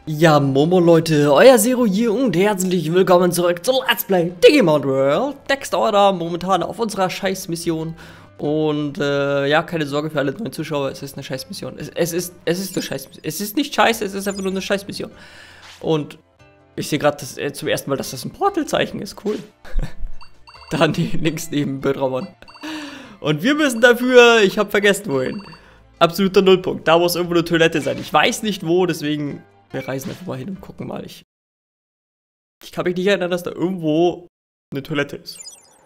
Ja, Momo Leute, euer Zero hier und herzlich willkommen zurück zu Let's Play Digimon World Next Order, momentan auf unserer Scheißmission. Und ja, keine Sorge für alle neuen Zuschauer, es ist eine Scheißmission. Es ist eine Scheißmission. Es ist nicht scheiße, es ist einfach nur eine Scheißmission. Und ich sehe gerade zum ersten Mal, dass das ein Portalzeichen ist, cool. Da links neben Bödramon. Und wir müssen dafür, ich habe vergessen wohin. Absoluter Nullpunkt, da muss irgendwo eine Toilette sein. Ich weiß nicht wo, deswegen... Wir reisen einfach mal hin und gucken mal. Ich kann mich nicht erinnern, dass da irgendwo eine Toilette ist.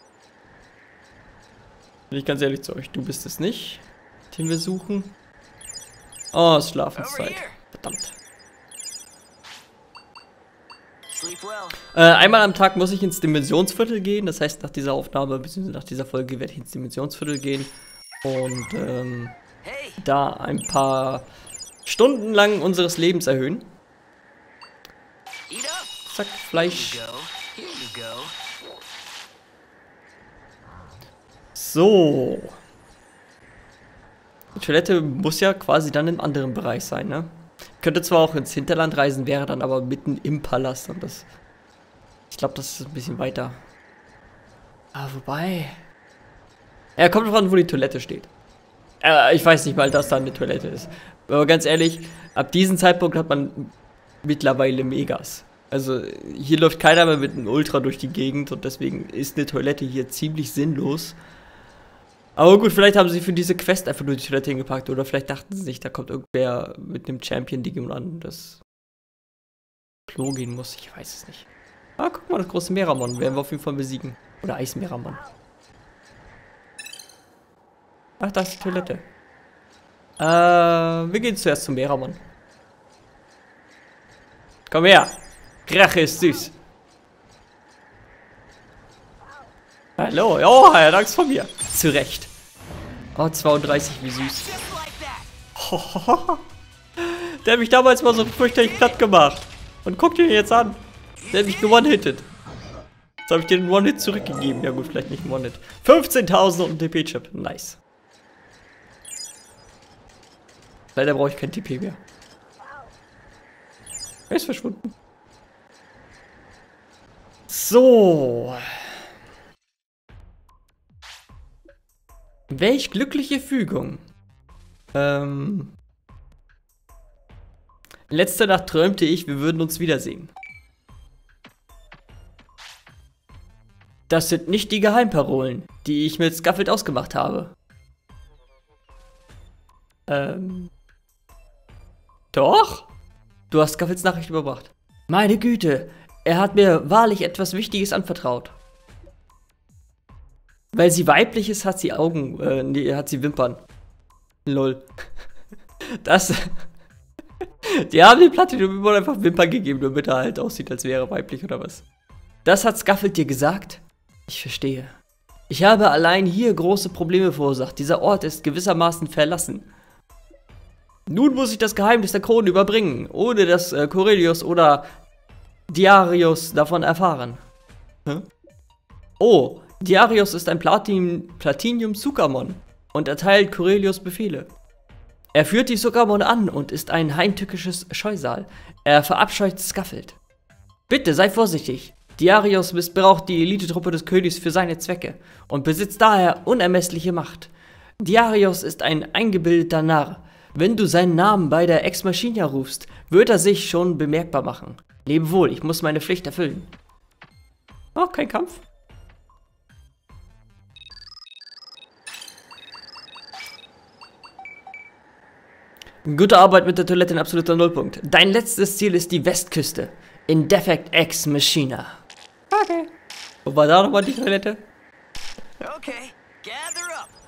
Bin ich ganz ehrlich zu euch. Du bist es nicht, den wir suchen. Oh, es ist Schlafenszeit. Verdammt. Einmal am Tag muss ich ins Dimensionsviertel gehen. Das heißt, nach dieser Aufnahme, bzw. nach dieser Folge werde ich ins Dimensionsviertel gehen. Und da ein paar Stunden lang unseres Lebens erhöhen. Zack, Fleisch. So. Die Toilette muss ja quasi dann im anderen Bereich sein, ne? Könnte zwar auch ins Hinterland reisen, wäre dann aber mitten im Palast und das... Ich glaube, das ist ein bisschen weiter. Ah, wobei... Ja, kommt drauf an, wo die Toilette steht. Ich weiß nicht mal, dass da eine Toilette ist. Aber ganz ehrlich, ab diesem Zeitpunkt hat man mittlerweile Megas. Also hier läuft keiner mehr mit einem Ultra durch die Gegend und deswegen ist eine Toilette hier ziemlich sinnlos. Aber gut, vielleicht haben sie für diese Quest einfach nur die Toilette hingepackt oder vielleicht dachten sie sich, da kommt irgendwer mit einem Champion-Digimon an, das Klo gehen muss, ich weiß es nicht. Ah, guck mal, das große Meramon werden wir auf jeden Fall besiegen. Oder Eismeramon. Ach, da ist die Toilette. Wir gehen zuerst zum Meramon. Komm her. Rache ist süß. Hallo. Oh, er hat Angst vor mir. Zu Recht. Oh, 32, wie süß. Der hat mich damals mal so fürchterlich platt gemacht. Und guck dir jetzt an. Der hat mich gewonnen-hittet. Jetzt habe ich dir einen One-Hit zurückgegeben. Ja gut, vielleicht nicht einen One-Hit. 15.000 und ein TP-Chip. Nice. Leider brauche ich kein TP mehr. Er ist verschwunden. So. Welch glückliche Fügung. Letzte Nacht träumte ich, wir würden uns wiedersehen. Das sind nicht die Geheimparolen, die ich mit Scuffelt ausgemacht habe. Doch? Du hast Scuffels Nachricht überbracht. Meine Güte, er hat mir wahrlich etwas Wichtiges anvertraut. Weil sie weiblich ist, hat sie Augen, nee, hat sie Wimpern. Lol. Das... Die haben den Platinum immer einfach Wimpern gegeben, damit er halt aussieht, als wäre er weiblich oder was. Das hat Scuffelt dir gesagt? Ich verstehe. Ich habe allein hier große Probleme verursacht. Dieser Ort ist gewissermaßen verlassen. Nun muss ich das Geheimnis der Krone überbringen, ohne dass Corelius oder Diarius davon erfahren. Hä? Oh, Diarius ist ein Platinium-Sukamon und erteilt Corelius Befehle. Er führt die Sukamon an und ist ein heimtückisches Scheusal. Er verabscheut Scuffelt. Bitte sei vorsichtig. Diarius missbraucht die Elitetruppe des Königs für seine Zwecke und besitzt daher unermessliche Macht. Diarius ist ein eingebildeter Narr. Wenn du seinen Namen bei der Ex Machina rufst, wird er sich schon bemerkbar machen. Lebe wohl, ich muss meine Pflicht erfüllen. Oh, kein Kampf. Gute Arbeit mit der Toilette in absoluter Nullpunkt. Dein letztes Ziel ist die Westküste. In Defect Ex Machina. Okay. Wo war da nochmal die Toilette? Okay, gather up.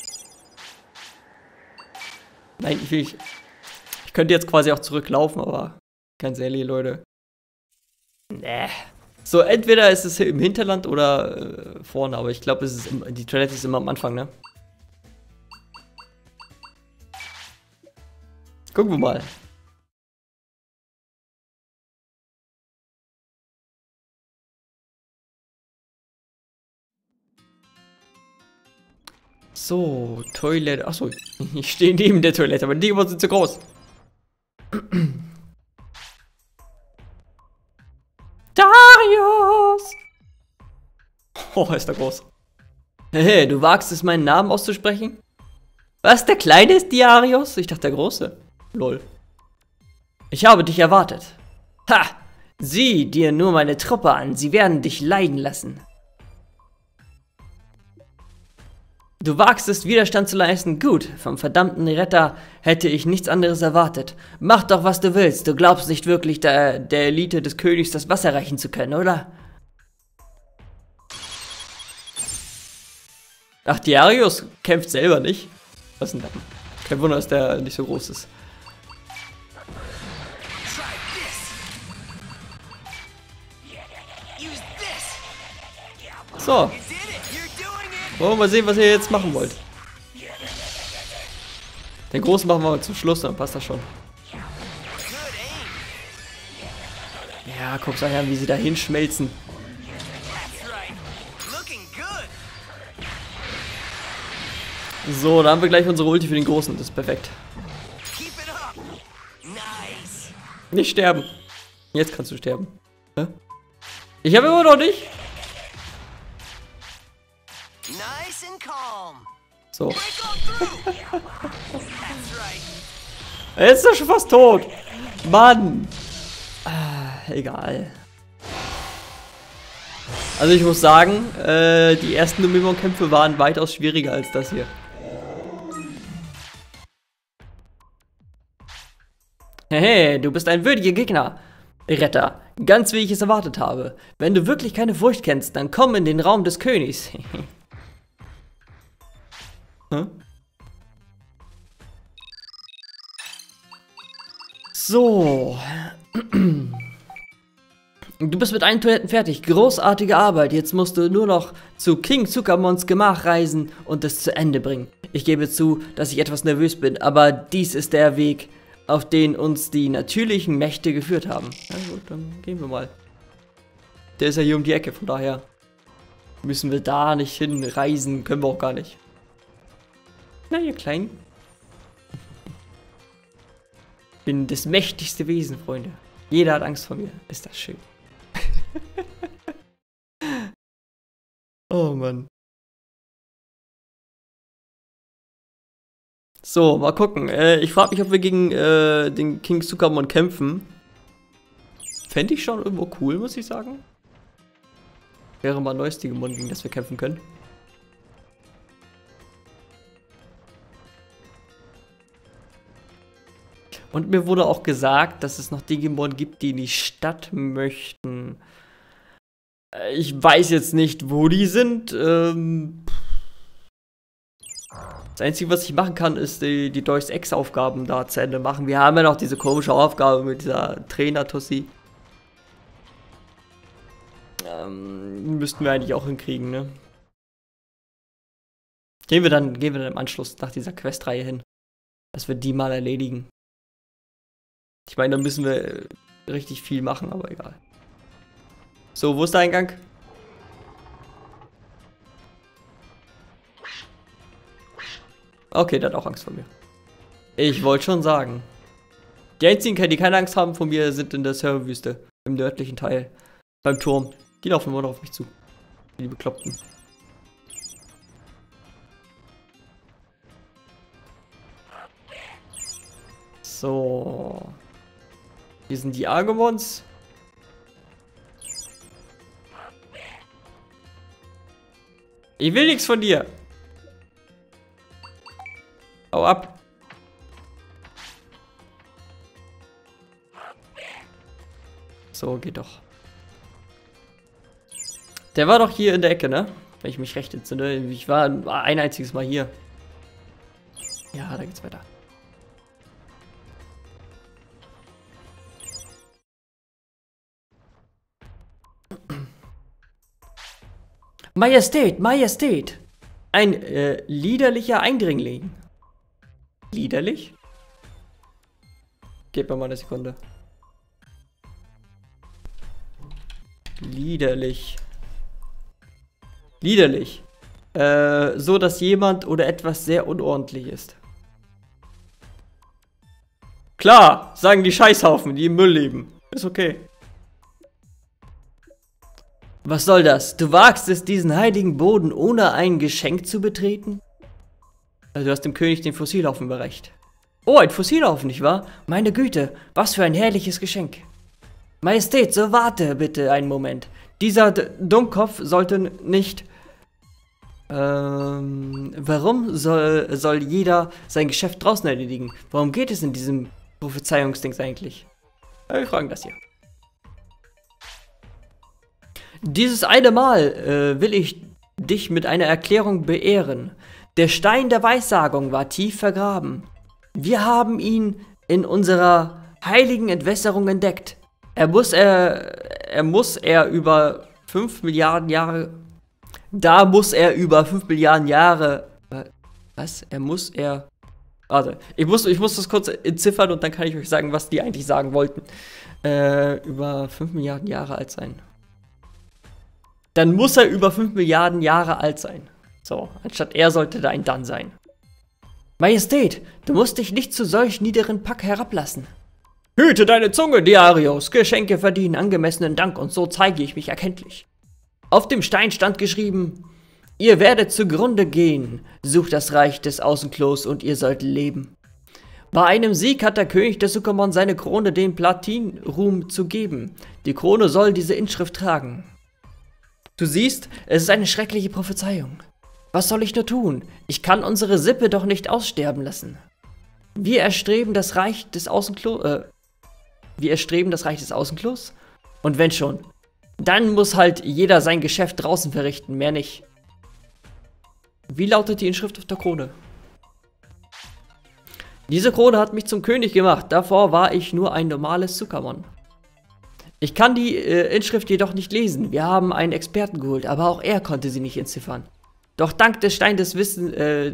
Nein, ich will nicht. Ich könnte jetzt quasi auch zurücklaufen, aber ganz ehrlich, Leute. Nee. So, entweder ist es im Hinterland oder vorne, aber ich glaube, die Toilette ist immer am Anfang, ne? Gucken wir mal. So, Toilette. Achso, ich stehe neben der Toilette, aber die sind zu groß. Darius! Oh, ist der groß. Hey, du wagst es, meinen Namen auszusprechen? Was, der Kleine ist Darius? Ich dachte, der Große. Lol. Ich habe dich erwartet. Ha! Sieh dir nur meine Truppe an. Sie werden dich leiden lassen. Du wagst es, Widerstand zu leisten? Gut, vom verdammten Retter hätte ich nichts anderes erwartet. Mach doch, was du willst. Du glaubst nicht wirklich, der Elite des Königs das Wasser reichen zu können, oder? Ach, Darius kämpft selber nicht. Was denn da? Kein Wunder, dass der nicht so groß ist. So. Wollen wir mal sehen, was ihr jetzt machen wollt. Den Großen machen wir mal zum Schluss, dann passt das schon. Ja, guck's euch an, wie sie da hinschmelzen. So, da haben wir gleich unsere Ulti für den Großen. Das ist perfekt. Nicht sterben. Jetzt kannst du sterben. Hä? Ich habe immer noch nicht. So. Jetzt ist er schon fast tot. Mann. Egal. Also ich muss sagen, die ersten Dominion-Kämpfe waren weitaus schwieriger als das hier. Hey, du bist ein würdiger Gegner, Retter. Ganz wie ich es erwartet habe. Wenn du wirklich keine Furcht kennst, dann komm in den Raum des Königs. Hm? So. Du bist mit allen Toiletten fertig. Großartige Arbeit. Jetzt musst du nur noch zu King Zuckermons Gemach reisen und es zu Ende bringen. Ich gebe zu, dass ich etwas nervös bin, aber dies ist der Weg, auf den uns die natürlichen Mächte geführt haben. Na gut, dann gehen wir mal. Der ist ja hier um die Ecke, von daher müssen wir da nicht hinreisen. Können wir auch gar nicht. Na, ihr Kleinen. Ich bin das mächtigste Wesen, Freunde. Jeder hat Angst vor mir. Ist das schön. Oh Mann. So, mal gucken. Ich frage mich, ob wir gegen den King Zuckermon kämpfen. Fände ich schon irgendwo cool, muss ich sagen. Wäre mal ein neues Digimon, gegen das wir kämpfen können. Und mir wurde auch gesagt, dass es noch Digimon gibt, die in die Stadt möchten. Ich weiß jetzt nicht, wo die sind. Das Einzige, was ich machen kann, ist die Deus Ex-Aufgaben da zu Ende machen. Wir haben ja noch diese komische Aufgabe mit dieser Trainer-Tussi. Müssten wir eigentlich auch hinkriegen, ne? Gehen wir dann im Anschluss nach dieser Questreihe hin. Dass wir die mal erledigen. Ich meine, da müssen wir richtig viel machen, aber egal. So, wo ist der Eingang? Okay, der hat auch Angst vor mir. Ich wollte schon sagen. Die einzigen, die keine Angst haben vor mir, sind in der Serverwüste. Im nördlichen Teil. Beim Turm. Die laufen immer noch auf mich zu. Die Bekloppten. So. Hier sind die Argomons. Ich will nichts von dir. Hau ab. So, geht doch. Der war doch hier in der Ecke, ne? Wenn ich mich recht entsinne. Ich war ein einziges Mal hier. Ja, da geht's weiter. Majestät, Majestät! Ein liederlicher Eindringling. Liederlich? Gebt mir mal eine Sekunde. Liederlich. Liederlich. So, dass jemand oder etwas sehr unordentlich ist. Klar, sagen die Scheißhaufen, die im Müll leben. Ist okay. Was soll das? Du wagst es, diesen heiligen Boden ohne ein Geschenk zu betreten? Also du hast dem König den Fossilhaufen überreicht. Oh, ein Fossilhaufen, nicht wahr? Meine Güte, was für ein herrliches Geschenk. Majestät, so warte bitte einen Moment. Dieser Dummkopf sollte nicht... warum soll jeder sein Geschäft draußen erledigen? Worum geht es in diesem Prophezeiungsdings eigentlich? Wir fragen das hier. Dieses eine Mal will ich dich mit einer Erklärung beehren. Der Stein der Weissagung war tief vergraben. Wir haben ihn in unserer heiligen Entwässerung entdeckt. Er muss über 5 Milliarden Jahre... Da muss er über 5 Milliarden Jahre... Was? Warte, ich muss das kurz entziffern und dann kann ich euch sagen, was die eigentlich sagen wollten. Über 5 Milliarden Jahre alt sein. Dann muss er über 5 Milliarden Jahre alt sein. So, anstatt er sollte da ein Dann sein. Majestät, du musst dich nicht zu solch niederen Pack herablassen. Hüte deine Zunge, Diarios. Geschenke verdienen angemessenen Dank und so zeige ich mich erkenntlich. Auf dem Stein stand geschrieben: Ihr werdet zugrunde gehen, sucht das Reich des Außenklos und ihr sollt leben. Bei einem Sieg hat der König der Sukamon seine Krone dem Platinruhm zu geben. Die Krone soll diese Inschrift tragen. Du siehst, es ist eine schreckliche Prophezeiung. Was soll ich nur tun? Ich kann unsere Sippe doch nicht aussterben lassen. Wir erstreben das Reich des Außenklos. Und wenn schon, dann muss halt jeder sein Geschäft draußen verrichten, mehr nicht. Wie lautet die Inschrift auf der Krone? Diese Krone hat mich zum König gemacht. Davor war ich nur ein normales Sukamon. Ich kann die Inschrift jedoch nicht lesen. Wir haben einen Experten geholt, aber auch er konnte sie nicht entziffern. Doch dank des Steins wissen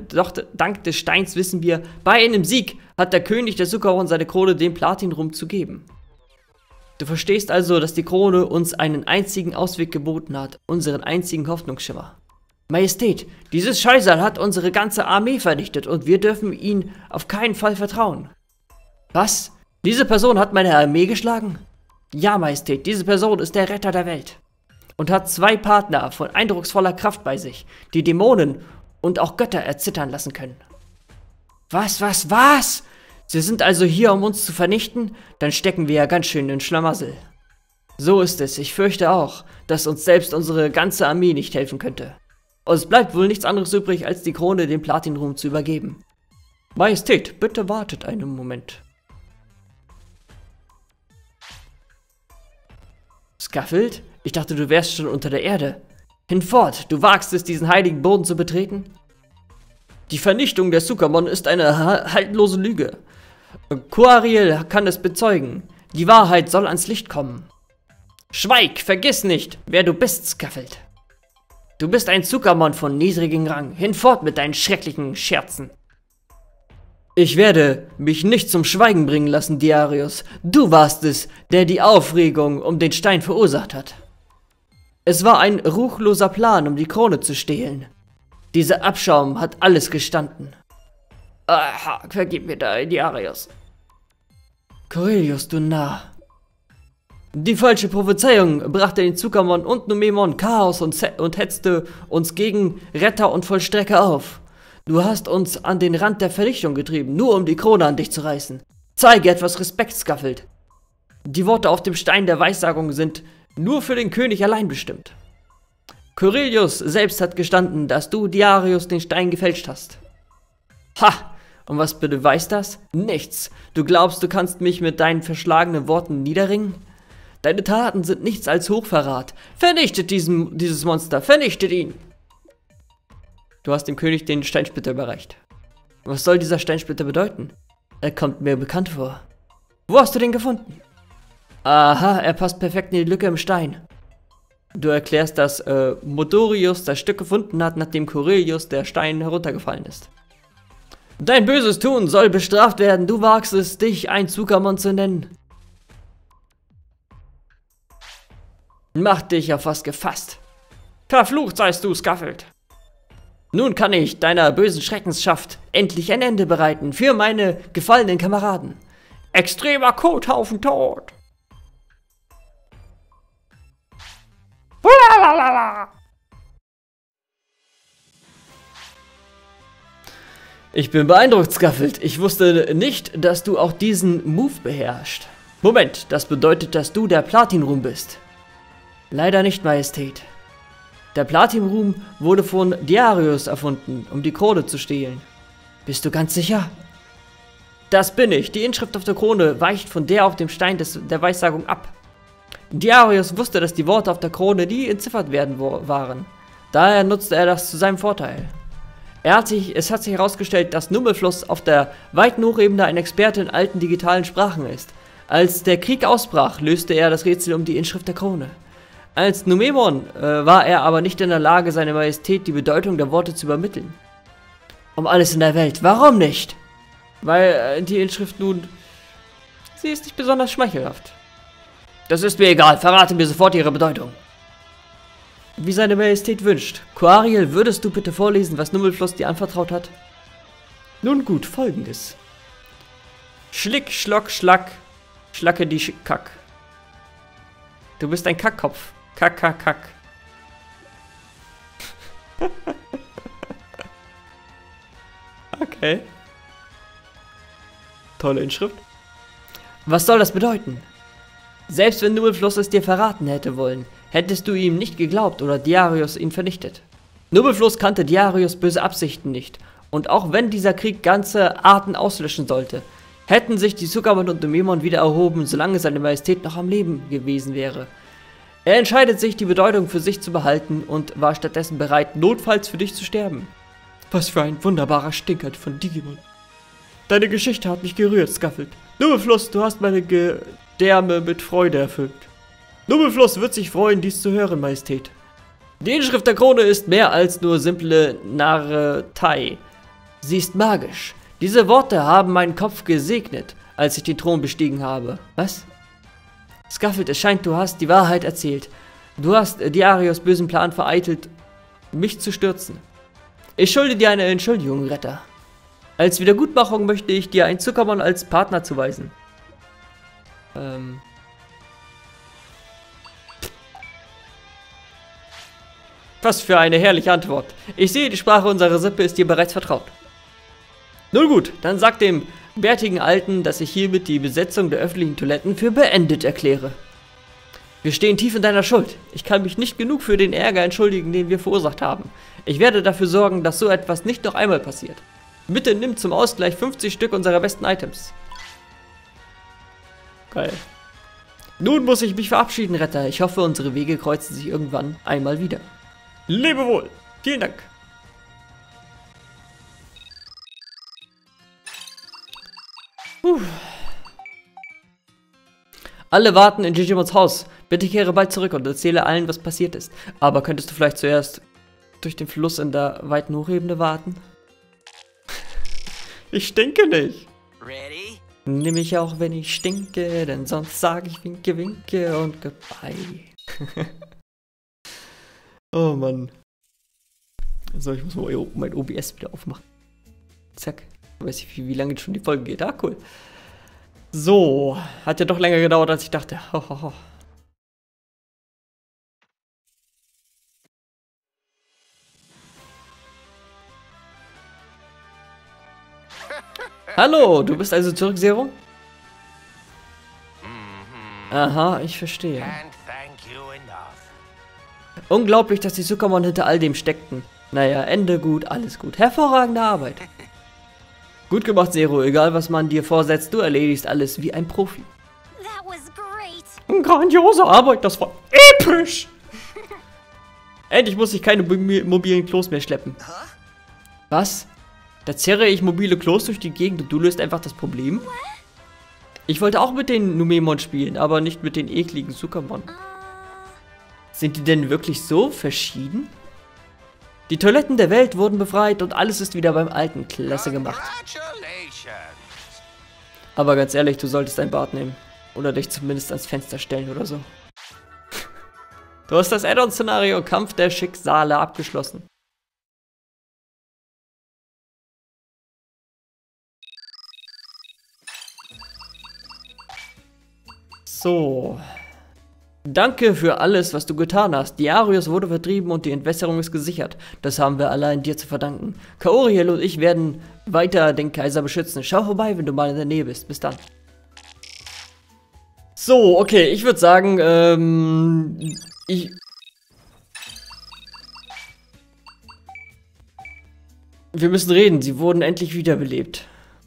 wir, bei einem Sieg hat der König der Sukamon seine Krone dem Platinruhm zu geben. Du verstehst also, dass die Krone uns einen einzigen Ausweg geboten hat, unseren einzigen Hoffnungsschimmer. Majestät, dieses Scheusal hat unsere ganze Armee vernichtet und wir dürfen ihm auf keinen Fall vertrauen. Was? Diese Person hat meine Armee geschlagen? Ja, Majestät, diese Person ist der Retter der Welt und hat 2 Partner von eindrucksvoller Kraft bei sich, die Dämonen und auch Götter erzittern lassen können. Was? Sie sind also hier, um uns zu vernichten? Dann stecken wir ja ganz schön in Schlamassel. So ist es, ich fürchte auch, dass uns selbst unsere ganze Armee nicht helfen könnte. Und es bleibt wohl nichts anderes übrig, als die Krone dem Platinruhm zu übergeben. Majestät, bitte wartet einen Moment. Scuffled? Ich dachte, du wärst schon unter der Erde. Hinfort, du wagst es, diesen heiligen Boden zu betreten? Die Vernichtung der Sukamon ist eine haltlose Lüge. Coariel kann es bezeugen. Die Wahrheit soll ans Licht kommen. Schweig, vergiss nicht, wer du bist, Scuffled. Du bist ein Sukamon von niedrigem Rang. Hinfort mit deinen schrecklichen Scherzen. Ich werde mich nicht zum Schweigen bringen lassen, Diarios. Du warst es, der die Aufregung um den Stein verursacht hat. Es war ein ruchloser Plan, um die Krone zu stehlen. Dieser Abschaum hat alles gestanden. Aha, vergib mir da, Diarios. Corellius, du Narr. Die falsche Prophezeiung brachte den Sukamon und Numemon Chaos und hetzte uns gegen Retter und Vollstrecker auf. Du hast uns an den Rand der Vernichtung getrieben, nur um die Krone an dich zu reißen. Zeige etwas Respekt, Scuffled. Die Worte auf dem Stein der Weissagung sind nur für den König allein bestimmt. Corellius selbst hat gestanden, dass du, Diarius, den Stein gefälscht hast. Ha! Und was beweist das? Nichts. Du glaubst, du kannst mich mit deinen verschlagenen Worten niederringen? Deine Taten sind nichts als Hochverrat. Vernichtet dieses Monster, vernichtet ihn! Du hast dem König den Steinsplitter überreicht. Was soll dieser Steinsplitter bedeuten? Er kommt mir bekannt vor. Wo hast du den gefunden? Aha, er passt perfekt in die Lücke im Stein. Du erklärst, dass Modorius das Stück gefunden hat, nachdem Corellius der Stein heruntergefallen ist. Dein böses Tun soll bestraft werden. Du wagst es, dich ein Sukamon zu nennen. Mach dich auf was gefasst. Verflucht seist du, Scuffled. Nun kann ich deiner bösen Schreckensschaft endlich ein Ende bereiten für meine gefallenen Kameraden. Extremer Kothaufen tot. Ich bin beeindruckt, Scuffelt. Ich wusste nicht, dass du auch diesen Move beherrschst. Moment, das bedeutet, dass du der Platin-Ruhm bist. Leider nicht, Majestät. Der Platin-Ruhm wurde von Diarius erfunden, um die Krone zu stehlen. Bist du ganz sicher? Das bin ich. Die Inschrift auf der Krone weicht von der auf dem Stein der Weissagung ab. Diarius wusste, dass die Worte auf der Krone nie entziffert werden waren. Daher nutzte er das zu seinem Vorteil. Es hat sich herausgestellt, dass Nummelfluss auf der weiten Hochebene ein Experte in alten digitalen Sprachen ist. Als der Krieg ausbrach, löste er das Rätsel um die Inschrift der Krone. Als Numemon war er aber nicht in der Lage, seine Majestät die Bedeutung der Worte zu übermitteln. Um alles in der Welt, warum nicht? Weil die Inschrift nun... Sie ist nicht besonders schmeichelhaft. Das ist mir egal, verrate mir sofort ihre Bedeutung. Wie seine Majestät wünscht. Quariel, würdest du bitte vorlesen, was Nummelfluss dir anvertraut hat? Nun gut, folgendes. Schlick, Schlock, Schlack, Schlacke die Kack. Du bist ein Kackkopf. Kack, kack, kack. Okay. Tolle Inschrift. Was soll das bedeuten? Selbst wenn Nummelfluss es dir verraten hätte wollen, hättest du ihm nicht geglaubt oder Diarius ihn vernichtet. Nummelfluss kannte Diarius böse Absichten nicht, und auch wenn dieser Krieg ganze Arten auslöschen sollte, hätten sich die Zuckermann und Numemon wieder erhoben, solange seine Majestät noch am Leben gewesen wäre. Er entscheidet sich, die Bedeutung für sich zu behalten und war stattdessen bereit, notfalls für dich zu sterben. Was für ein wunderbarer Stinkert von Digimon. Deine Geschichte hat mich gerührt, Scuffelt. Nummelfluss, du hast meine Gedärme mit Freude erfüllt. Nummelfluss wird sich freuen, dies zu hören, Majestät. Die Inschrift der Krone ist mehr als nur simple Narretei. Sie ist magisch. Diese Worte haben meinen Kopf gesegnet, als ich den Thron bestiegen habe. Was? Scuffelt, es scheint, du hast die Wahrheit erzählt. Du hast Diarius bösen Plan vereitelt, mich zu stürzen. Ich schulde dir eine Entschuldigung, Retter. Als Wiedergutmachung möchte ich dir ein Zuckermon als Partner zuweisen. Was für eine herrliche Antwort. Ich sehe, die Sprache unserer Sippe ist dir bereits vertraut. Nun gut, dann sag dem bärtigen Alten, dass ich hiermit die Besetzung der öffentlichen Toiletten für beendet erkläre. Wir stehen tief in deiner Schuld. Ich kann mich nicht genug für den Ärger entschuldigen, den wir verursacht haben. Ich werde dafür sorgen, dass so etwas nicht noch einmal passiert. Bitte nimm zum Ausgleich 50 Stück unserer besten Items. Geil. Nun muss ich mich verabschieden, Retter. Ich hoffe, unsere Wege kreuzen sich irgendwann einmal wieder. Lebe wohl. Vielen Dank. Alle warten in Digimons Haus. Bitte kehre bald zurück und erzähle allen, was passiert ist. Aber könntest du vielleicht zuerst durch den Fluss in der weiten Hochebene warten? Ich stinke nicht. Ready? Nimm mich auch, wenn ich stinke, denn sonst sage ich winke, winke und goodbye. Oh Mann. So, ich muss mal mein OBS wieder aufmachen. Zack. Ich weiß nicht, wie lange schon die Folge geht. Ah, cool. So. Hat ja doch länger gedauert, als ich dachte. Ho, ho, ho. Hallo, du bist also zurück, Zero? Aha, ich verstehe. Unglaublich, dass die Zuckermon hinter all dem steckten. Naja, Ende gut, alles gut. Hervorragende Arbeit. Gut gemacht, Zero. Egal, was man dir vorsetzt, du erledigst alles wie ein Profi. Grandiose Arbeit, das war episch. Endlich muss ich keine mobilen Klos mehr schleppen. Was? Da zerre ich mobile Klos durch die Gegend und du löst einfach das Problem? Ich wollte auch mit den Numemon spielen, aber nicht mit den ekligen Zuckermon. Sind die denn wirklich so verschieden? Die Toiletten der Welt wurden befreit und alles ist wieder beim Alten. Klasse gemacht. Aber ganz ehrlich, du solltest ein Bad nehmen. Oder dich zumindest ans Fenster stellen oder so. Du hast das Add-on-Szenario Kampf der Schicksale abgeschlossen. So. Danke für alles, was du getan hast. Diarius wurde vertrieben und die Entwässerung ist gesichert. Das haben wir allein dir zu verdanken. Kaoriel und ich werden weiter den Kaiser beschützen. Schau vorbei, wenn du mal in der Nähe bist. Bis dann. So, okay, ich würde sagen, wir müssen reden. Sie wurden endlich wiederbelebt.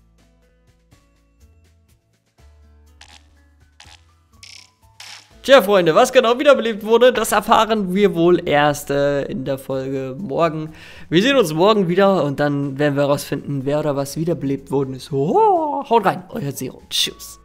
Tja, Freunde, was genau wiederbelebt wurde, das erfahren wir wohl erst in der Folge morgen. Wir sehen uns morgen wieder und dann werden wir herausfinden, wer oder was wiederbelebt worden ist. Oh, haut rein, euer Zero. Tschüss.